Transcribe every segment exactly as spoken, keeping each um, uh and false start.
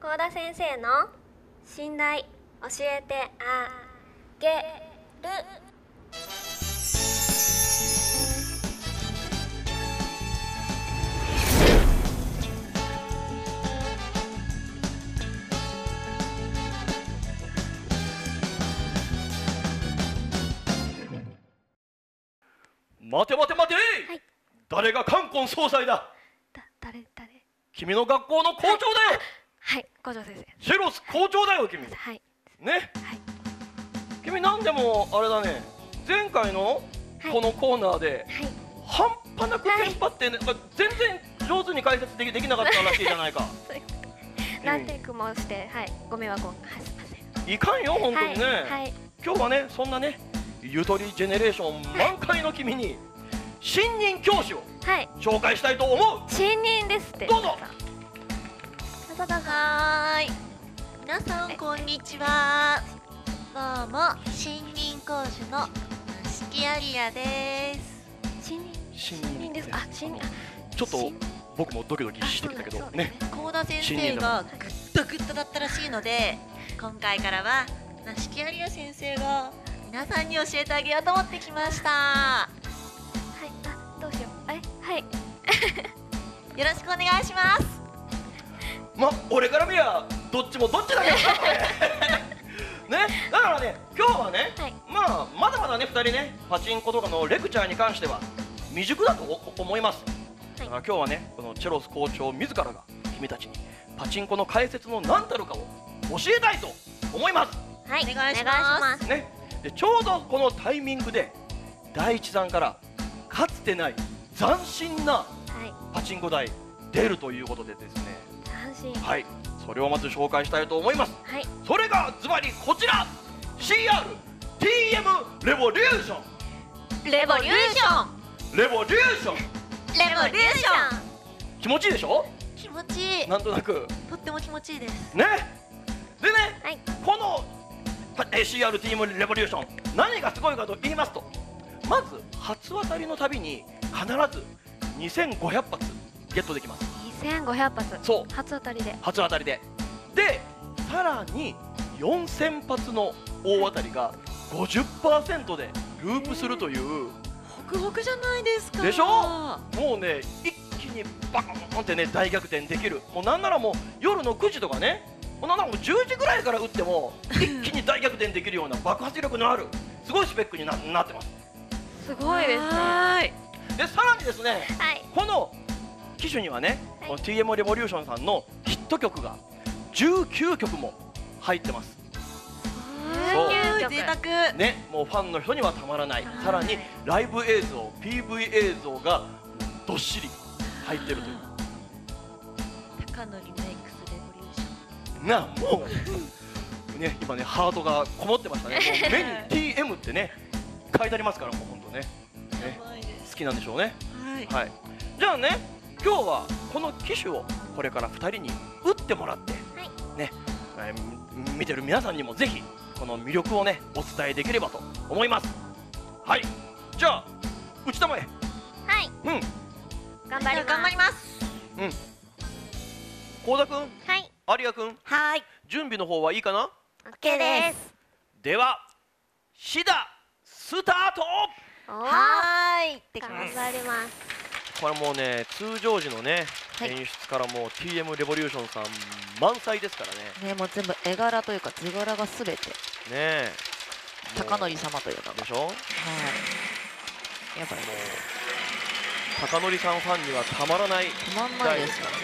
幸田先生の信頼教えてあげる。 待て待て待て、 はい、 誰が冠婚葬祭だ。 だ誰誰君の学校の校長だよ。 はい、校長先生。 シェロス校長だよ君。 はいね、 はい、 君なんでもあれだね、前回のこのコーナーではい、 半端なくテンパって、ね、なんか全然上手に解説できできなかったらしいじゃないか。 何テイクもして、はい、ご迷惑をはい、すいません。 いかんよ本当にね、 はいはい、 今日はねそんなねゆとりジェネレーション満開の君に新任教師を紹介したいと思う。 新任ですって。 どうぞ。 どうぞどうぞ。 はーい、皆さんこんにちは。どうも新任講師の四季アリアです。 新任新新任です。あ、新任。 ちょっと僕もドキドキしてきたけどね。 幸田先生がグッドグッドだったらしいので、今回からは四季アリア先生が皆さんに教えてあげようと思ってきました。 はい、あ、どうしよう。え、はい。 よろしくお願いします。 ま、俺から見やどっちもどっちだけどなこれ。ね、だからね今日はね、 はい、 まあまだまだねふたりねパチンコとかのレクチャーに関しては未熟だと思います。だから今日はねこのチェロス校長自らが君たちにパチンコの解説の何たるかを教えたいと思います。 はい、 お願いします。 ね、でちょうどこのタイミングでだいいちだんからかつてない斬新なはい、 パチンコ台出るということでですね、 斬新。 はい、それをまず紹介したいと思います。 はい、 それがズバリこちら シーアールティーエム レボリューション。 レボリューション。 レボリューション。 レボリューション。 気持ちいいでしょ。 気持ちいい。 なんとなくとっても気持ちいいです。 ね。でね、 はい、 この シーアールティーエム レボリューション何がすごいかと言いますと、まず初当たりのたびに必ずにせんごひゃく発ゲットできます。 にせんごひゃく発。 そう初当たりで。 初当たりででさらによんせん発の大当たりが ごじゅっパーセント でループするという。 ホクホクじゃないですか。 でしょ。もうね一気にバーンってね大逆転できる。もうなんならもう夜のくじとかね、もうなんならもうじゅうじぐらいから打っても一気に大逆転できるような爆発力のあるすごいスペックに な, なってます。 すごいですね。 はい。 でさらにですね、 はい、 この機種にはね、 はい、 この ティーエム レボリューションさんのヒット曲がじゅうきゅうきょくも入ってます。そう贅沢ね、もうファンの人にはたまらない。さらにライブ映像 ピーブイ 映像がどっしり入ってるという。 高野リメイクスレボリューションなもうね今ねハートがこもってましたね。もう目に ティーエム ってね書いてありますからもう本当ね。ね好きなんでしょうね。 はい、 はい、じゃあね今日はこの機種をこれからふたりに打ってもらって、 はい、 ね、えー、見てる皆さんにもぜひこの魅力をねお伝えできればと思います。はい、じゃあ内玉へ。 はい、 うん、 頑張ります。 頑張ります。 うん。幸田くん、 はい、 有賀くん、 はい、 準備の方はいいかな。 オッケーです。 ではシダスタート。 おー、 はーい、行ってき頑ます。 張ります。 これもうね通常時のね、 はい、 演出からもう ティーエム レボリューションさん満載ですからね。 ね、もう全部絵柄というか図柄がすべてねえ高則様というのが。 でしょ。 はい。やっぱりもう高則さんファンにはたまらないたまんないですからね。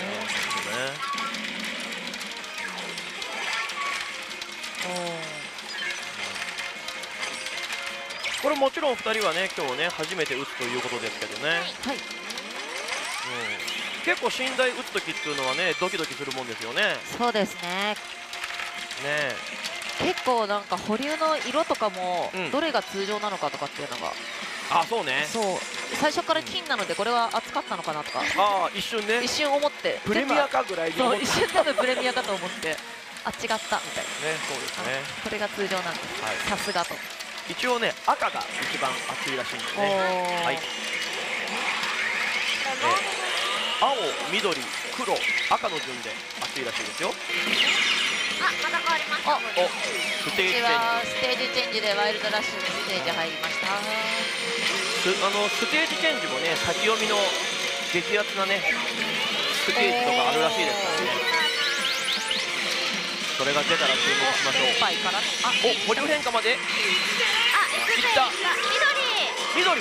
これもちろんふたりはね今日ね初めて打つということですけどね、 はい、 うん、結構寝台打つ時っていうのはねドキドキするもんですよね。 そうですね。 ね結構なんか保留の色とかもうんどれが通常なのかとかっていうのが、 あ、そうね。 そう最初から金なのでこれは厚かったのかなとかああ一瞬ね一瞬思って、 プレミアかぐらいに思った。 そう一瞬多分プレミアかと思ってあ違ったみたいな。 ね、そうですね。 これが通常なんです。 はいさすがと。 一応ね赤が一番熱いらしいんでね。はい。青緑黒赤の順で熱いらしいですよ。 あ、また変わりました。 おおステージチェンジ、 はステージチェンジでワイルドラッシュにステージ入りました。 すあのステージチェンジもね先読みの激アツなねステージとかあるらしいですからね。それが出たら注目しましょう。 先輩からのあお保留変化まであ、エクセいった緑緑。 緑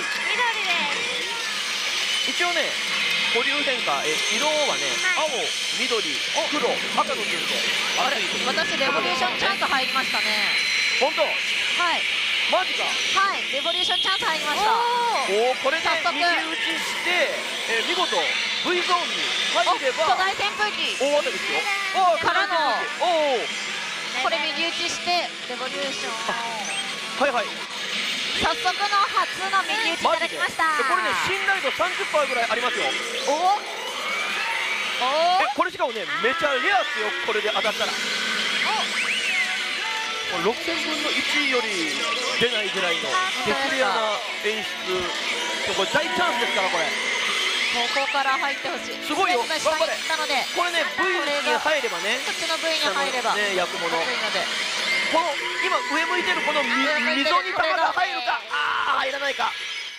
です一応ね保留変化え色はね、 は青緑黒赤の順であれ熱いという私レボリューションチャンス入りましたね。 本当はいマジか。 はいレボリューションチャンス入りました。 おおこれで早速二重打ちしてえ見事 V ゾーンに入れば巨大扇風機大当たりですよ。おーからのおおこれ右打ちしてレボリューションはいはい早速の初の右打ちいただきました。 これね信頼度 さんじゅっパーセント ぐらいありますよ。 おおえこれしかもねめちゃレアっすよ。これで当たったらろくせんぶんのいちより出ないぐらいの激レアな演出。これ大チャンスですからこれ。 ここから入ってほしい。 すごいよ下に行ったのでこれね V に入ればねこっちの V に入ればね役物熱いのでこの今上向いてるこのみ上向いてる溝に球が入るか。ああ入らないか。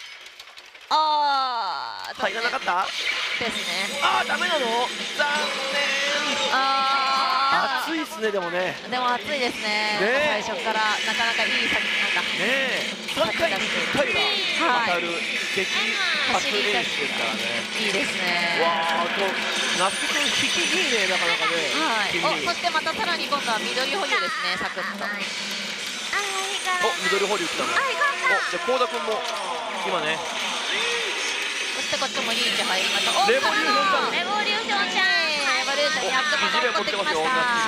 あー入らなかったですね。 ああダメなの残念。 あ熱いっすねでもねーでも熱いですね。 ね最初からなかなかいい作品なんかねえさんかいにいっかいは当たる激発練習ですからね。 いいですね。 わあと那須君引きいいねなかなかね。 はい。 君おそしてまたさらに今度は緑保留ですね。サクッと。 あ、 お緑保留来たの。 あ、いかんかおじゃあ幸田君も今ねそしてこっちもいい位置入りました。おレボリューションチャンスレボリューションちゃんレボリューション役物を取ってきました。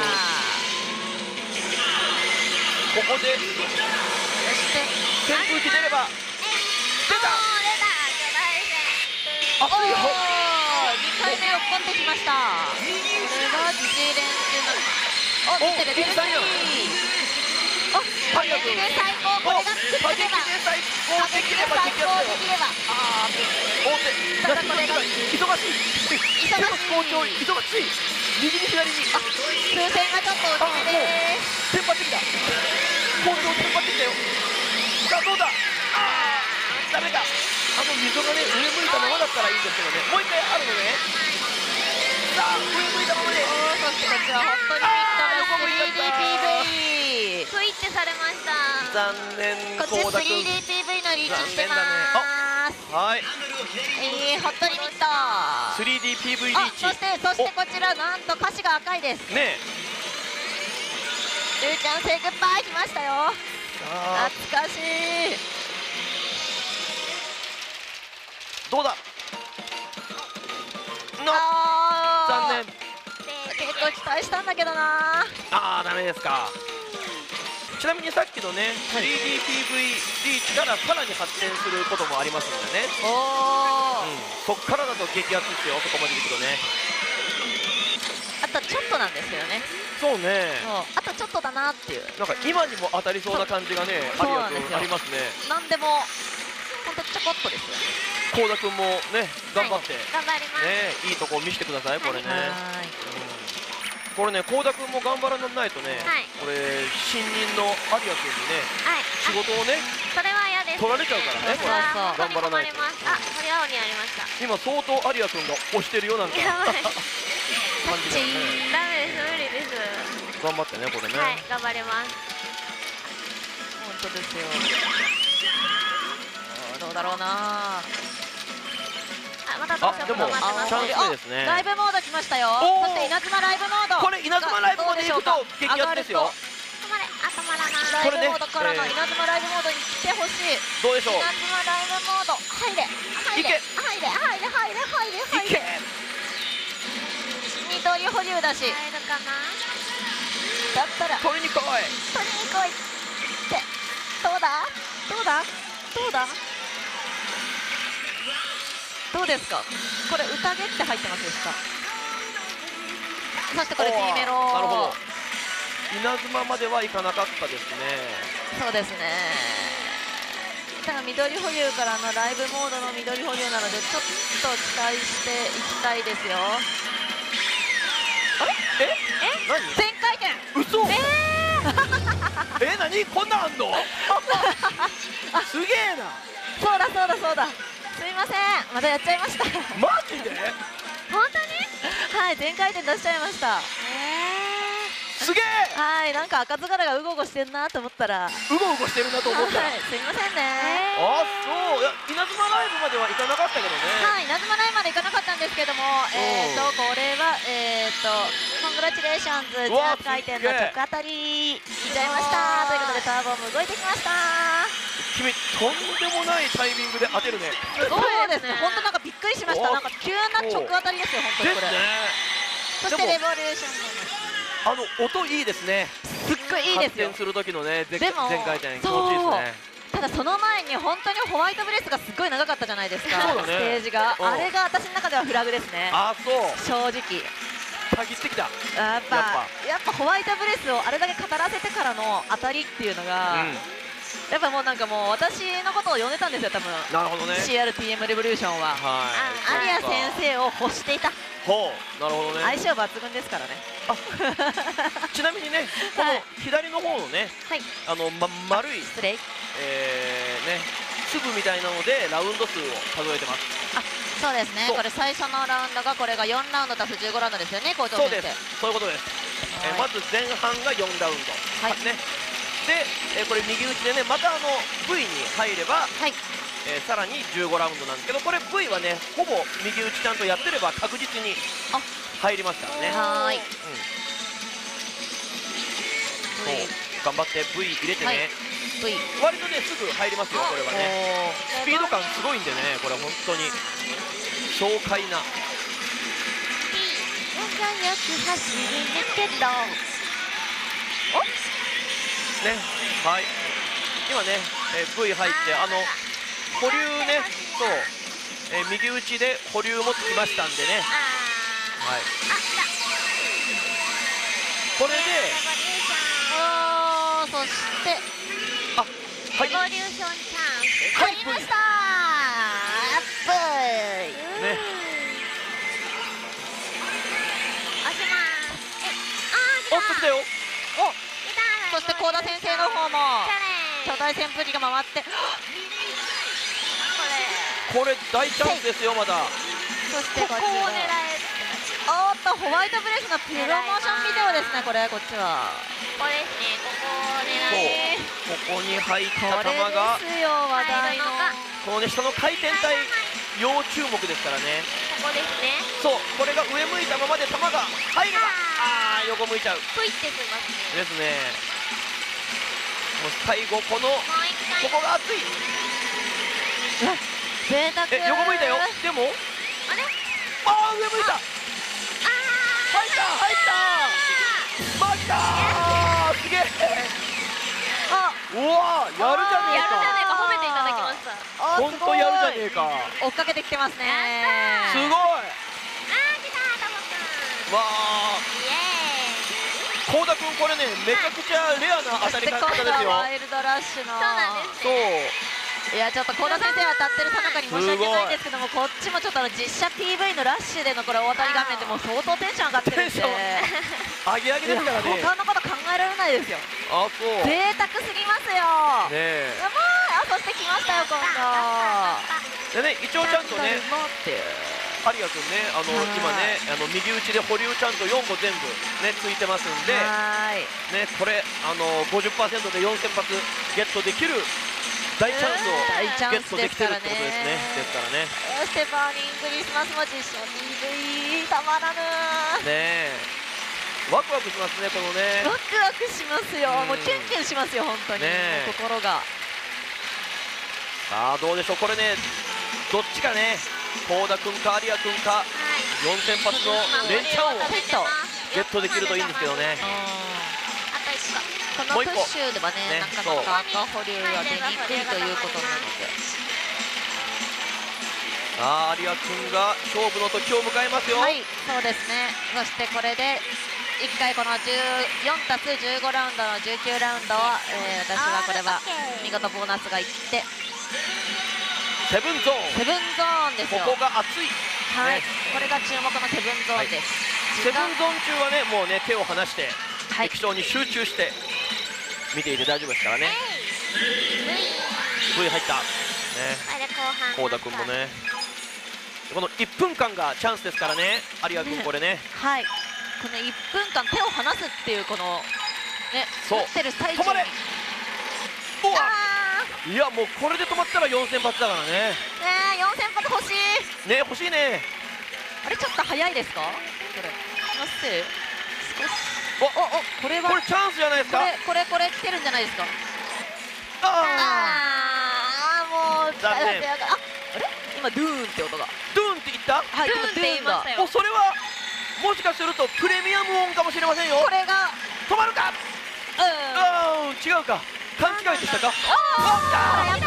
ここでそして扇風機出れば出た。 あ、 熱いよ。 にかいめを込んできました。これが自主練習のお見てる出るおいいおこれで最高これが作れば最高できれば最高できればああ大手ただこれが忙しい忙しい好調忙しい右に左にあ風船がちょっと大きめですテンパってきた好調テンパってきたよ。さあどうだああダメか。あの溝がね上向いたままだったらいいんですけどねもう一回あるのね。さあ上向いたままでそしてこちら本当にミッドの スリーディーピーブイプイってされました。 残念こっち幸田スリーディーピーブイ のリーチしてまーす。 はいえー、ホットリミットスリーディーピーブイ リあーチそしてそしてこちらなんと歌詞が赤いです。 ねルーちゃんセイグッバイ来ましたよ。 さあ懐かしい。 どうだのあー残念結構期待したんだけどな。 ああダメですか。ちなみにさっきのね スリーディーピーブイ リーチからさらに発展することもありますのでね、 おー、 うん、そっからだと激アツですよそこまでいくとね。 あとちょっとなんですよね。 そうねそうあとちょっとだなっていう。 なんか今にも当たりそうな感じがねそうあるやそうなんですよつありますね。 なんでもほんとちょこっとですよね。 幸田君もね頑張って、 頑張ります。 ねいいとこ見せてくださいこれね、 はーい。 これね幸田君も頑張らないとね、 はいこれ新任の有谷君にねはい。 仕事をねそれは嫌です。 取られちゃうからねこれそうそう頑張らないと。 ます。あ、これ青にありました。 今相当有谷君が押してるよなんかやばい感じだよね。 ダメです、無理です。 頑張ってねこれね、 はい、頑張ります。 本当ですよ。あーどうだろうな。 あ、またどうしようかあでも待ってます。 チャンス目ですねライブモード来ましたよ。 おーそして稲妻ライブモード。 これ稲妻ライブモードに行くと激アツですよ。 止まれ、あ、止まらない。 ライブこれねモードからのえー稲妻ライブモードに来てほしい。 どうでしょう稲妻ライブモード入れ入れいけ入れ入れ入れ入れ入いけれ。緑保留だし入るかな。 だったら取りに来い。 取りに来いってどうだどうだどうだどうですか。これ宴って入ってますでしか。そしてこれ B メロ。 なるほど。稲妻まではいかなかったですね。 そうですね。 多分緑保有からのライブモードの緑保有なのでちょっと期待していきたいですよ。 あれええ何全回転嘘ええ何こんなんあんのすげえなー、そうだそうだそうだ、すいませんまたやっちゃいましたマジで本当に？ はい全回転出しちゃいました。 すげえはいなんか赤ず柄がうごうごしてんなと思ったら、はうごうごしてるなと思ったら、 いすいませんね。 あそういや稲妻ライブまでは行かなかったけどね、 はい稲妻ライブまで行かなかったんですけども、えーとこれはえーとコングラチュレーションズうわじゅうはち回転の直当たりいっちゃいましたということでターボも動いてきました。 君とんでもないタイミングで当てるねそうですね本当なんかびっくりしました。なんか急な直当たりですよ本当にこれ。 ですねそしてレボリューションもあの音いいですねすっごいいいですよ。 発展する時のね全でも全回転気持ちいいですね。 ただその前に本当にホワイトブレスがすっごい長かったじゃないですかそうだねステージが。 うんあれが私の中ではフラグですねあそう正直。 たぎってきたやっぱやっぱホワイトブレスをあれだけ語らせてからの当たりっていうのが、 うんやっぱもうなんかもう私のことを呼んでたんですよ多分なるほどねシーアールティーエム レボリューションは。 はいアリア先生を欲していた。 ほうなるほどね相性抜群ですからね。 ちなみにねこの左の方のねはいあのま丸い失礼。 えーね粒みたいなのでラウンド数を数えてます。 あそうですねそうこれ最初のラウンドがこれがよんラウンド足すじゅうごラウンドですよね校長そう先生。 ですそういうことです、えーはいまず前半がよんラウンド、 はいねで、えーこれ右打ちでねまたあの ブイ に入れば、 はいえーさらにじゅうごラウンドなんですけどこれ ブイ はねほぼ右打ちちゃんとやってれば確実にあ入りますからね。 はーいうんそう頑張って ブイ 入れてね、 はい V 割とねすぐ入りますよこれはね。スピード感すごいんでねこれ本当に爽快な仲良く走るけどねはい今ね、えー ブイ 入ってあの保留ねそう、えー右打ちで保留もつきましたんでねあはいーあ来たこれでおーそしてあはいレボリューションチャンスはい入りましたアップね押しますえあー来たおっと来たよ来たそして幸田先生の方もチャレンジ巨大扇風機が回ってこれ大チャンスですよまだそしてこここっちを狙がえおーっとホワイトブレスのプロモーションビデオですねこれこっちはここですねここを狙えここに入ったこれ球がですよ話題のこのね下の回転体要注目ですからね。 ここですねそうこれが上向いたままで球が入ればああー横向いちゃうぷいってきますねですね。もう最後このもう一回ここが熱い贅沢え横向いたよでもあれああ上向いたあ入った入ったマジだーすげえあうわーやるじゃねえやるじゃねえかか褒めていただきましたあほんとやるじゃねえか追っかけてきてますねすごいあー来たタモくんわあイエーイ幸田君これねめちゃくちゃレアな当たりそして今度方ですよはワイルドラッシュのそうなんですそういやちょっと幸田先生当たってるさなかに申し訳ないんですけどもこっちもちょっとあの実写 ピーブイ のラッシュでのこれお当たり画面でもう相当テンション上がってるんでテンション上げ上げですからね他のこと考えられないですよあそうね贅沢すぎますよえやばいあそして来ましたよ今度でね一応ちゃんとね待って有賀君ねあのはい今ねあの右打ちで保留ちゃんとよんこ全部ねついてますんではーいねこれあの ごじゅっパーセント でよんせん発ゲットできる大チャンス大チャンスをゲットできてるってことですねでですからねそしてバーニングクリスマスも実写 ピーブイ たまらぬねえワクワクしますねこのねワクワクしますようんもうキュンキュンしますよ本当に、 ねえもう心がさあどうでしょうこれねどっちかね幸田君か有賀君かよんせん発の連チャンをゲットできるといいんですけどねあと一個このもう一個プッシュではねねなかなか赤保留は出にくいということなのでさあ有賀君が勝負の時を迎えますよはいそうですねそしてこれでいっかいこのじゅうよんたすじゅうごラウンドのじゅうきゅうラウンドは、えー私はこれは見事ボーナスがいってセブンゾーン、 セブンゾーンですよ。 ここが熱い、 はい、 ね、 これが注目のセブンゾーンです。 セブンゾーン中はねもうね手を離してはい液晶に集中して見ていて大丈夫ですからね。 ブイ 入ったね、 これで後半幸田君もねこのいっぷんかんがチャンスですからね、有賀君ねこれねはい、このいっぷんかん手を離すっていうこのねそう打ってる最中に止まれ、うわあいやもうこれで止まったらよんせん発だからね。 ーねえよんせん発欲しい。 ね欲しいね。 あれちょっと早いですかこれ。のせ少しおおおこれはこれチャンスじゃないですこか。 れこれこれ来てるんじゃないですか。 あああもう残念ああれ今ドゥーンって音がードゥーンって言った。 はいドゥーンって言いましたよおそれはもしかするとプレミアム音かもしれませんよ。 これが止まるか。 うんあー違うか、勘違いでしたか。 あーやった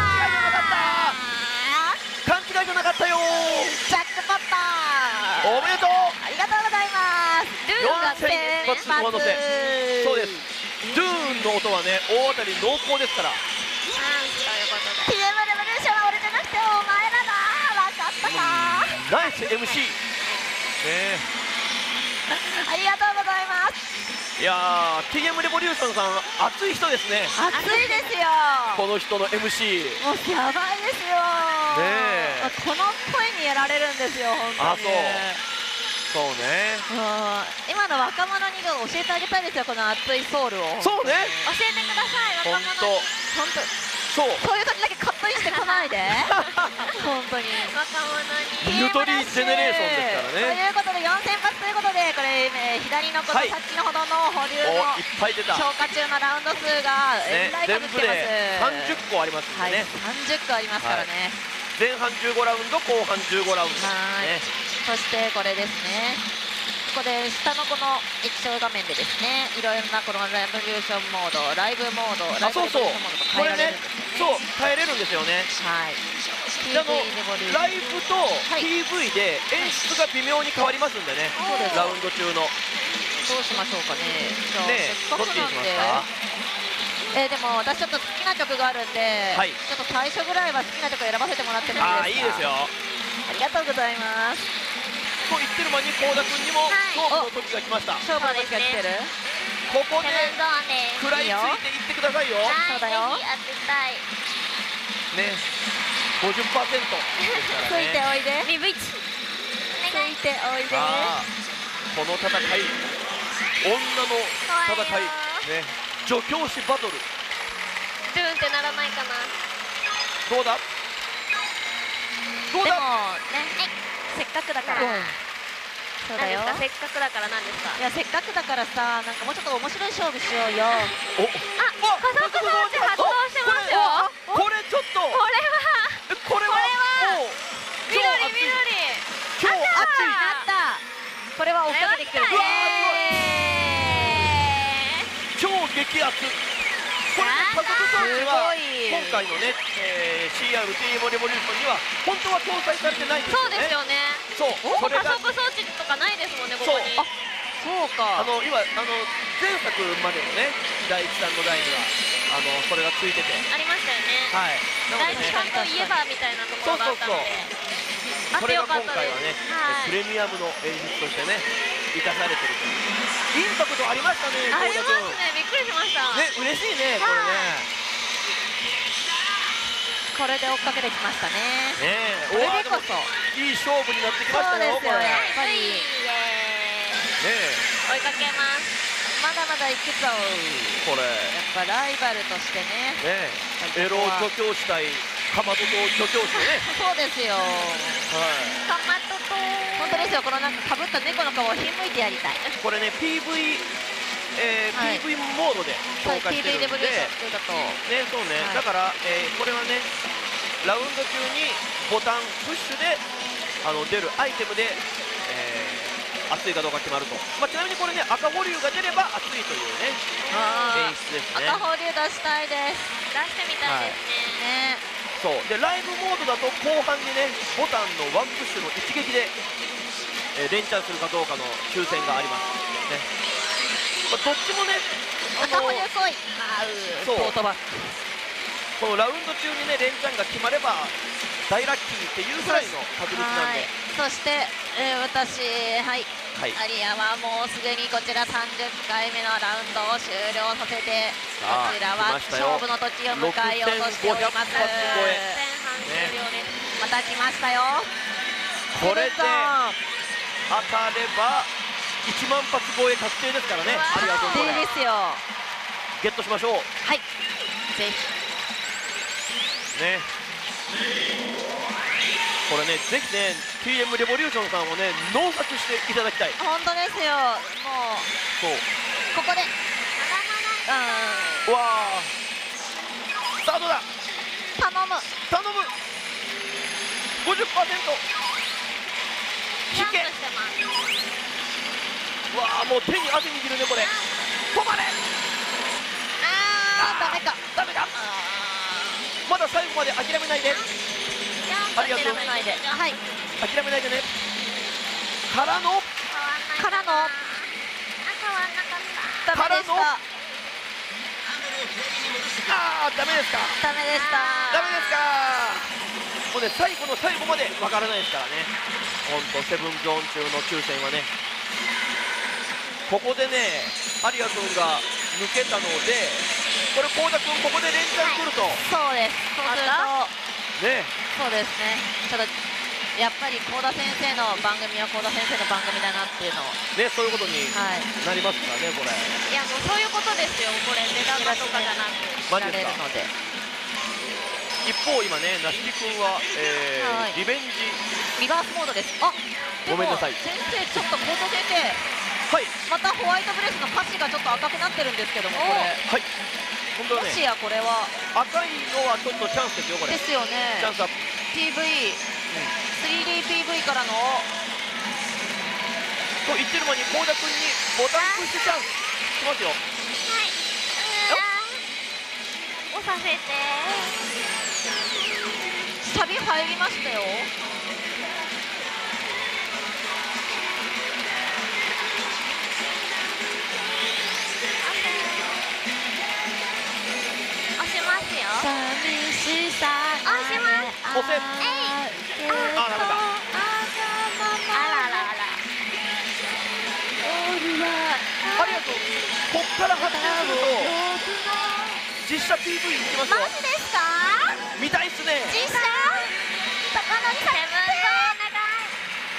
勘違いじゃなかった。勘違いじゃなかったよ。 ジャックポットおめでとう。 ありがとうございますルーンがよんせん一発上乗せ。そうです。ドゥーンの音はね大当たり濃厚ですから。 チャンスということでティーエム レボリューションは俺じゃなくてお前らだ分かったかナイス エムシー ねありがとうございますえ、いやー ティーエム レボリューションさん熱い人ですね。 熱いですよこの人の エムシー。 もうやばいですよねえこの声にやられるんですよ本当にあそうね。 もう今の若者に教えてあげたいですよこの熱いソウルをそうね。 教えてください本当若者に本当そう。 そういう時だけカットインしてこないで本当に若者にゆとりジェネレーションですからね。 ということでよんせん発ということでこれ、えー左のこのはい先ほどの保留おのいっぱい出た。 消化中のラウンド数がえねらい全部かぶってますでさんじゅっこありますんはいでね。 さんじゅっこありますからね、 前半じゅうごラウンド後半じゅうごラウンド。 はいね。 そしてこれですねここで下のこの液晶画面でですねいろいろなこのレボリューションモードライブモードライブあそうそう。 レボリューションモードとこれ変えられるねんですよねそう変えれるんですよね。 はいであのピーブイ レボリューションライブとはいピーブイ で演出が微妙に変わりますんでね。 そうですラウンド中のどうしましょうかねじゃあねせっかくどっちにしなんでますか。 えーでも私ちょっと好きな曲があるんで、 はいちょっと最初ぐらいは好きな曲選ばせてもらってもいいですか。 ああいいですよ。 ありがとうございますと言ってる間に幸田君にもはい勝負の時が来ました。 勝負の時が来てる、 ここでセブンゾーンです食らいついていってくださいよ。 そうだよはいぜひ当てたいねごじゅっパーセントですからついてね。 おいでリブイチつお願いいておいでさあこの戦い女の戦い怖いよね助教師バトルドゥーンってならないかなどうだどうでもだ。 ねせっかくだからドンそうだよ何ですかせっかくだから何ですかいやせっかくだからさなんかもうちょっと面白い勝負しようよおあ加速装置発動してますよこれちょっとこれはこれはもう緑緑超熱いあったこれは追っかけてきてるうわ超激アツ。これね加速装置はすごい今回のね、えー、シーアール ティーエム レボリューションには本当は搭載されてないんですそうよね。 ですよねそうそれが加速装置とかないですもんねここにそうそうかあの今あの前作までのねだいいち弾の台にはあのそれがついててありましたよねはいなの第一でね関といえばみたいなところがあったのであってそれがよかったで今回はね、 すはいプレミアムの演出としてね生かされてるとインパクトありましたねありま幸田君すねびっくりしましたね嬉しいねこれねこれで追っかけてきましたねねえこれでこそおーでもいい勝負になってきましたよそうですよこれねやっぱりイエーイ追いかけますまだまだいくぞえこれやっぱライバルとしてねねえエロ助教師対かまどと助教師のねそうですよはいかまとと本当ですよこのなんかかぶった猫の顔をひんむいてやりたいこれね ピーブイ、えーはいピーブイ モードで消化してピーブイ レるんでボリューションっていうだとねそうね、 はいだから、えーこれはねラウンド中にボタンプッシュであの出るアイテムで、えー熱いかどうか決まると、まあ、ちなみにこれね赤保留が出れば熱いというねあ演出ですね赤保留出したいです出してみたいですねねそうでライブモードだと後半にねボタンのワンプッシュの一撃で、えー連チャンするかどうかの抽選がありますね、まあ、どっちもねあの赤保留来いあうそうトートバッグこのラウンド中にね連チャンが決まれば大ラッキーっていうぐらいの確率なんで、 そして、えー、私はいはい、 アリアはもうすでにこちらさんじゅっかいめのラウンドを終了させて、 さあこちらは来ましたよ勝負の時を迎えようとしております。 ろくせんごひゃく発超え前半終了です。 また来ましたよ。 これでセブンゾーン当たればいちまん発超え確定ですからね。 うわありがとうこれ確定ですよ。 ゲットしましょうはいぜひね。これねぜひね ティーエム レボリューションさんをね納札していただきたい。 本当ですよ。もうそうここでうわーさあどうだ頼む頼む ごじゅっパーセントジャンプ引けしてます。 うわーもう手に汗握るねこれ。止まれあーダメかダメだ。まだ最後まで諦めないでジャンプありがとう諦めないではい諦めないでね。からのからのあ、変わんなかった。 ダメでしたあーダメですかダメでしたダメですか。もうね最後の最後までわからないですからね。ほんとセブンゾーン中の抽選はね。ここでねアリア君が抜けたのでこれ幸田君ここで連チャン来るとそうですそうするとねそうですねちょっとやっぱり幸田先生の番組は幸田先生の番組だなっていうのをねそういうことにはいなりますからねこれ。 いやもうそういうことですよ。これ出高とかじゃなく。 マジらですか。 れるので一方今ね梨木君は、えーはいリベンジリバースモードです。あでもごめんなさい先生ちょっと幸田先生はいまたホワイトブレスの歌詞がちょっと赤くなってるんですけどもこれはい本当はねもしやこれは赤いのはちょっとチャンスですよこれ。 ですよねチャンスアップ、 ピーブイ スリーディー ピーブイ からのと言ってる間に幸田君にボタンプッシュチャンスしますよ。 はい。うわー押させて。 サビ入りましたよ。 押しますよ。 寂しさ押します。 押せえい。 あダメか。 あらあらあら。 ありがとう。こっから発展すると実写 ピーブイ いきますよ。 マジですか？ 見たいっすね。 実写？高野さん。セブンゾーンお願い。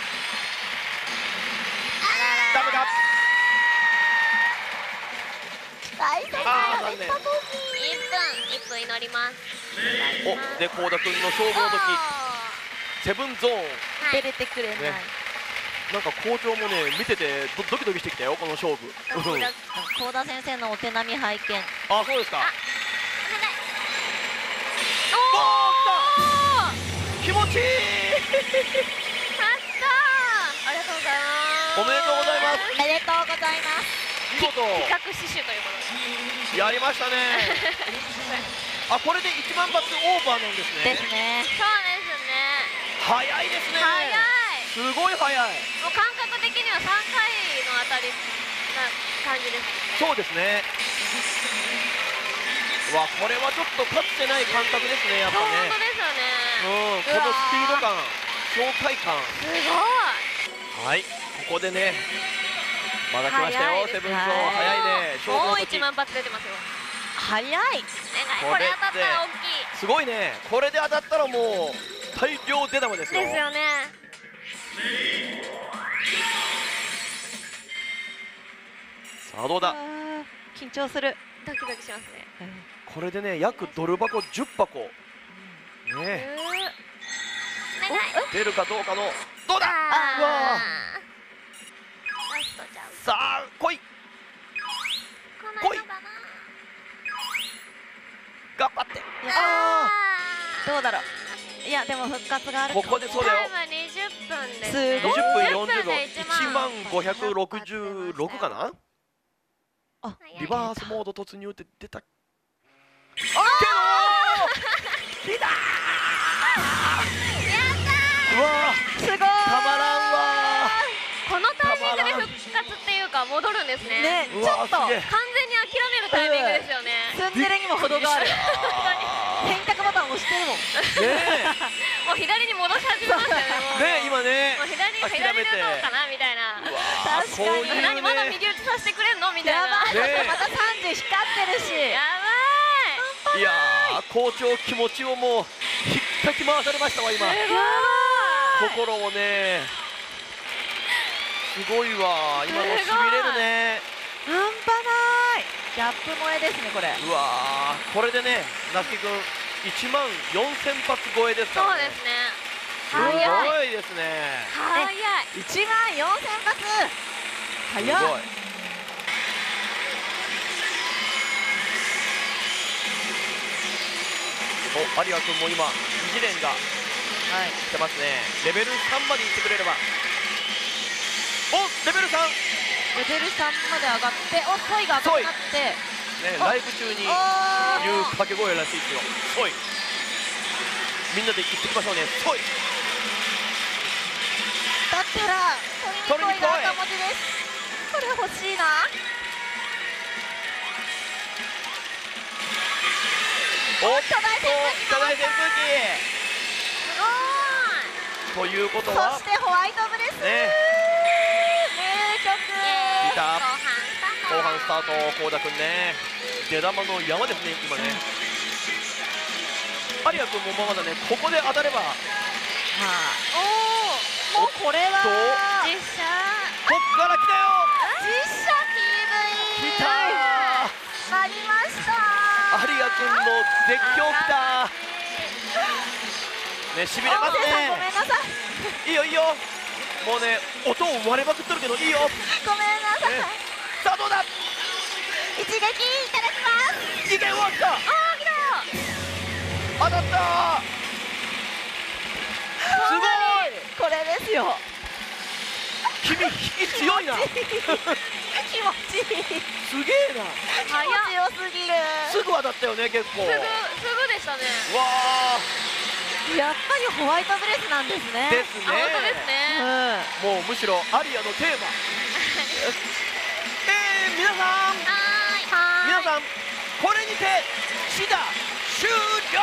あらら。 ダメか。 大正解あー残念。 一分一分祈ります。 おで幸田君の勝負の時セブンゾーンはい。 出れてくれない、 ねなんか校長もね見ててドドキドキしてきたよこの勝負。うん幸田先生のお手並み拝見。 あそうですか。 お願い。 おー来た気持ちいいやったー。ありがとうございます。 おめでとうございます。 おめでとうございます見事企画刺繍ということで。 やりましたねあこれでいちまん発オーバーなんですね。 ですね。 そうですね。 早いですね。 早い。 すごい早い。 もう感覚的にはさんかいの当たりな感じです。 そうですね。わこれはちょっとかつてない感覚ですねやっぱそうね。 本当ですよね。 うんこのスピード感爽快感。 すごい。 はいここでねまだ来ましたよ早いですセブンゾーン早いね勝負もうの時一万発出てますよ。 早い。 お願い。 これこれ当たったら大きい。 すごいねこれで当たったらもう大量出玉ですよ。 ですよね。 さあどうだ。 あー緊張する。 ドキドキしますね。 これでね約ドル箱じゅっ箱ねうーお願い。 出るかどうかのどうだ。 あーうわラストじゃん。 さあ来い来ないのかな。 頑張って。 あーどうだろう。いやでも復活があるかここでそうだよ。 タイムにじゅっぷんですすね。 ごいにじゅっぷんにじゅっよんじゅうごでいちまんごひゃくろくじゅうろくかな。 あ早いリバースモード突入って出たけど来たーうわーすごい。 たまらんわこのタイミングで復活っていうか戻るんですね。 ねーうちょっとわーすげえ完全に諦めるタイミングですよね。 ツンデレにも程がある。 あー変タン押してるもん。 ねもう左に戻し始めましたよね。もうね今ねもう左諦左めてでどうかなみたいな。 うわー確かにこういうね何まだ右打ちさせてくれんのみたいな。 やばい、 ねまたさんじ光ってるし。 やいやー校長気持ちをもうひっかき回されましたわ今ばい。すごい。 心をねすごいわ今のしびれるね半端ない。ギャップ萌えですねこれ。 うわーこれでねなつきくんいちまんよんせん発超えですかそうらねですね。 す早い。 ごいですね早い。 いちまんよんせん発。早い。 すごいお有賀君も今二次元がはい。 来てますねレベルさんまで行ってくれればおレベルさんレベルさんまで上がって、おソイが赤くなって。 ねおライブ中に言おう掛け声らしいですよそいみんなで言ってきましょうねそいだったら取りに来いが赤文字です。これ欲しいな。 おっと巨大扇風機巨大扇風すごい。 機ということそはしてホワイトブレス。 ね名曲。 来た後後半スタート幸田君ね出玉の山ですね今ね有賀君もまだねここで当たればはい。おお。もうこれはと実写。 こっから来たよ実写 ピーブイ。 来たなりました。 有賀君の絶叫来たねしびれます音声さんごめねんなさい。 いいよいいよもうね音を割れまくっとるけどいいよごめんなさい。 ねさあどうだ一撃いただきます。 いけ終わったあー来たよ。 当たったすごいこれですよ。 君引き強いな気持ちいい。 すげえな早っ。 気持ちよすぎる。 すぐ当たったよね結構すぐすぐでしたね。 わあやっぱりホワイトブレスなんですね。 ですあ本当ですねね。 もうむしろアリアのテーマえー、皆さんはーい。はーい。 皆さんこれにてシダ終了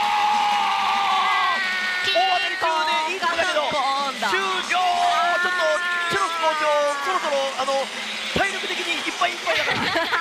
大当たり中でいいとこだけど終了ちょっとチェロス校長そろそろあの体力的にいっぱいいっぱいだ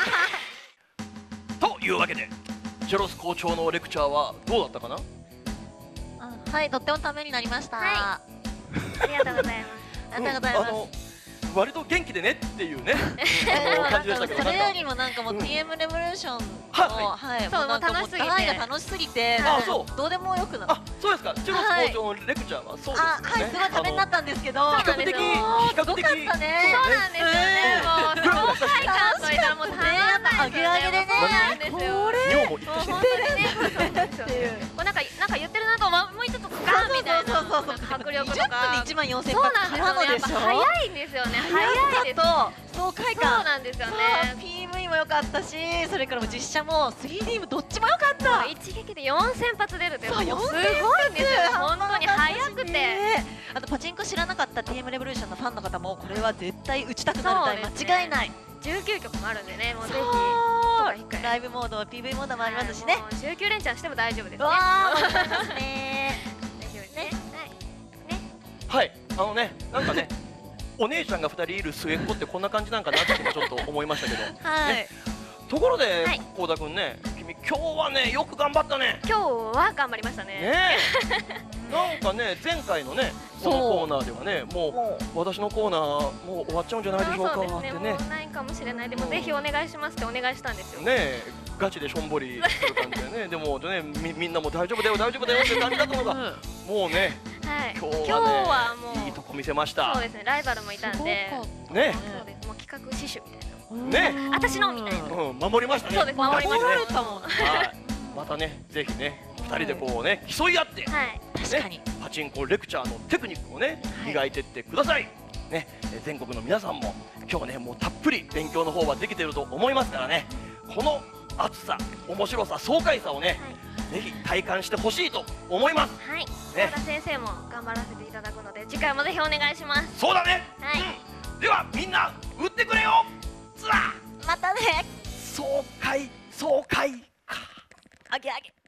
からというわけでチェロス校長のレクチャーはどうだったかなあはい、とってもためになりました。 はいあありがとうございます。 りがとうございます。 あの割と元気でねっていうねあの感じでしたけどそれよなんかりもなんかもう ティーエム レボリューションのははい、 そうもなんかもう楽しすぎてはいが楽しすぎて、 あなんかそうどうでもよくなった。 あそうですかチェロス校長のレクチャーはそうですあ、はい、すごいためになったんですけど、 そうなん比較的ですよ比較的すごかったね。 そうなんですよね。もうグラグラしたし爽快感といったらもうたまらないですよね。 上げ上げでねそうなんですよ。 これ尿もいったしねもう本当にね、そうそうそうっていう。 こうなんかなんか言ってるなと思うもうちょっとガンみたいなそうそうそうそうなんか迫力とにじゅっぷんでかいちまんよんせんそう発なんですよね。やっぱからのでしょ。 早いんですよね。早いです。 と爽快そう感。 なんですよそうね。 ピーブイ も良かったし、それからも実写も スリーディー もどっちも良かった。 一撃でよんせん発出るってそうもうすごよんせんいんですよ。本当に早くて。 ねあとパチンコ知らなかった ティーエム レボリューションのファンの方もこれは絶対打ちたくなるそうですね台間違いない。 じゅうきゅうきょくもあるんでね、もうぜひそうライブモード ピーブイ モードもありますしね。 もうじゅうきゅう連チャンしても大丈夫ですね。 わあ、思いますね。 大丈夫ですね。 はいあのねなんかねお姉ちゃんがふたりいる末っ子ってこんな感じなんかなって今ちょっと思いましたけどはいね。ところではい幸田君ね君今日はねよく頑張ったね今日は頑張りましたね。 ねえなんかね前回のねこのコーナーではねももう私のコーナーもう終わっちゃうんじゃないでしょうかそうですね。 ってねもうないかもしれない。でもぜひお願いしますってお願いしたんですよ。 ねえガチでしょんぼりする感じでねでもねみみんなも大丈夫だよ大丈夫だよって感じだったのがもうねはい。 今今日日ははもうねいいとこ見せましたそうですね。ライバルもいたんで。 ねそうです。もう企画刺繍みたいな。 ね私のみたいなうん守りましたねそうです守りました守られたもん。 はいまたねぜひねふたりでこうね競い合ってはい。 確かに。 パチンコレクチャーのテクニックをねはい磨いてってください、ね、え全国の皆さんも今日ねもうたっぷり勉強の方はできていると思いますからねこの熱さ面白さ爽快さをねぜひ体感してほしいと思いますはい。 ね和田先生も頑張らせていただくので次回もぜひお願いします。 そうだね、 はいうん、ではみんな打ってくれよツアーまたね。 爽快爽快あげあげ。